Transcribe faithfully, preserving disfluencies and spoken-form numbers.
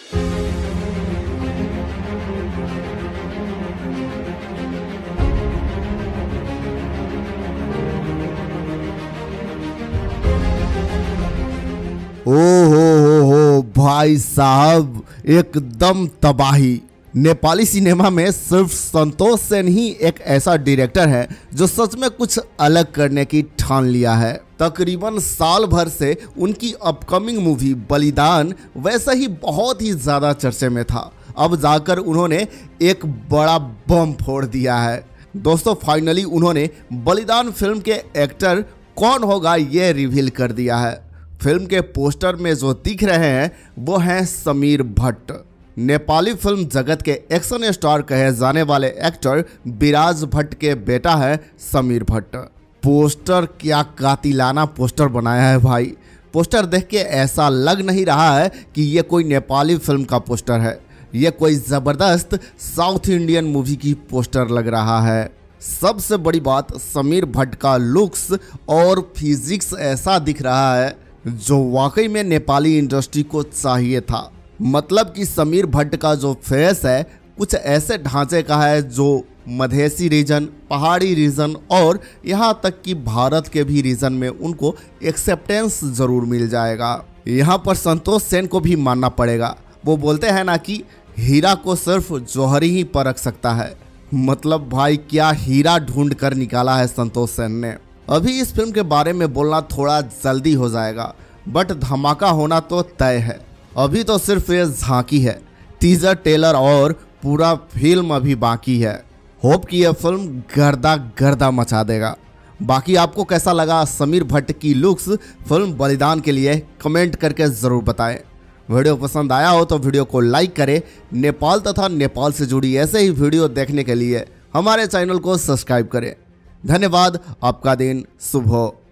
ओ हो हो हो भाई साहब, एकदम तबाही। नेपाली सिनेमा में सिर्फ संतोष सेन ही एक ऐसा डायरेक्टर है जो सच में कुछ अलग करने की ठान लिया है। तकरीबन साल भर से उनकी अपकमिंग मूवी बलिदान वैसे ही बहुत ही ज्यादा चर्चे में था। अब जाकर उन्होंने एक बड़ा बम फोड़ दिया है। दोस्तों, फाइनली उन्होंने बलिदान फिल्म के एक्टर कौन होगा ये रिवील कर दिया है। फिल्म के पोस्टर में जो दिख रहे हैं वो हैं समीर भट्ट। नेपाली फिल्म जगत के एक्शन स्टार कहे जाने वाले एक्टर विराज भट्ट के बेटा है समीर भट्ट। पोस्टर क्या कातिलाना पोस्टर बनाया है भाई। पोस्टर देख के ऐसा लग नहीं रहा है कि ये कोई नेपाली फिल्म का पोस्टर है, ये कोई ज़बरदस्त साउथ इंडियन मूवी की पोस्टर लग रहा है। सबसे बड़ी बात, समीर भट्ट का लुक्स और फिजिक्स ऐसा दिख रहा है जो वाकई में नेपाली इंडस्ट्री को चाहिए था। मतलब कि समीर भट्ट का जो फेस है कुछ ऐसे ढांचे का है जो मधेसी रीजन, पहाड़ी रीजन और यहाँ तक कि भारत के भी रीजन में उनको एक्सेप्टेंस जरूर मिल जाएगा। यहाँ पर संतोष सेन को भी मानना पड़ेगा। वो बोलते हैं ना कि हीरा को सिर्फ जौहरी ही परख सकता है। मतलब भाई क्या हीरा ढूंढ कर निकाला है संतोष सेन ने। अभी इस फिल्म के बारे में बोलना थोड़ा जल्दी हो जाएगा, बट धमाका होना तो तय है। अभी तो सिर्फ ये झांकी है, टीजर टेलर और पूरा फिल्म अभी बाकी है। होप कि यह फिल्म गर्दा गर्दा मचा देगा। बाकी आपको कैसा लगा समीर भट्ट की लुक्स फिल्म बलिदान के लिए कमेंट करके ज़रूर बताएं। वीडियो पसंद आया हो तो वीडियो को लाइक करें। नेपाल तथा नेपाल से जुड़ी ऐसे ही वीडियो देखने के लिए हमारे चैनल को सब्सक्राइब करें। धन्यवाद। आपका दिन शुभ हो।